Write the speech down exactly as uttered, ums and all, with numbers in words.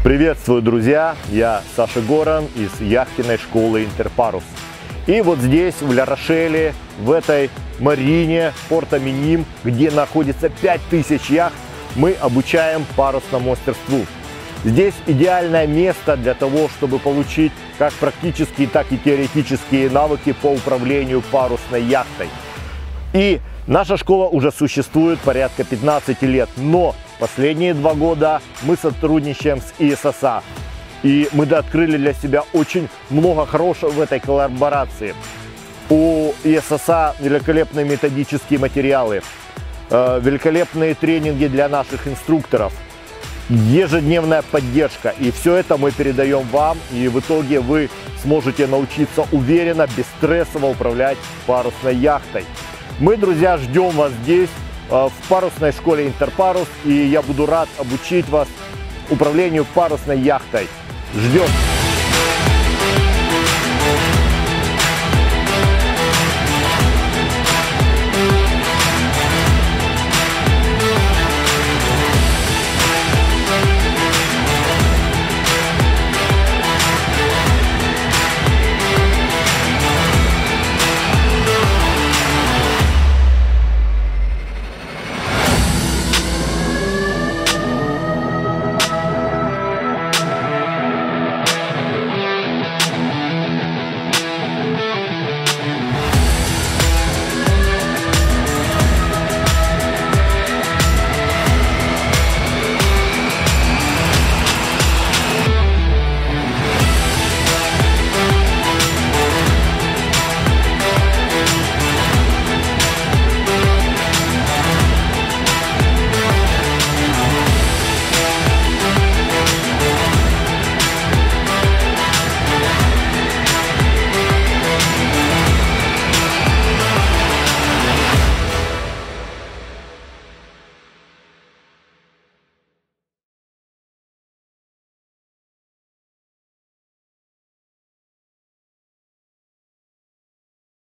Приветствую, друзья! Я Саша Горан из яхтенной школы Интерпарус. И вот здесь, в Ля-Рошеле, в этой марине порта Миним, где находится пять тысяч яхт, мы обучаем парусному мастерству. Здесь идеальное место для того, чтобы получить как практические, так и теоретические навыки по управлению парусной яхтой. И наша школа уже существует порядка пятнадцати лет, но последние два года мы сотрудничаем с И Эс Эс А. И мы открыли для себя очень много хорошего в этой коллаборации. У И Эс Эс А великолепные методические материалы, великолепные тренинги для наших инструкторов, ежедневная поддержка. И все это мы передаем вам, и в итоге вы сможете научиться уверенно, бесстрессово управлять парусной яхтой. Мы, друзья, ждем вас здесь, в парусной школе Интерпарус, и я буду рад обучить вас управлению парусной яхтой. Ждем!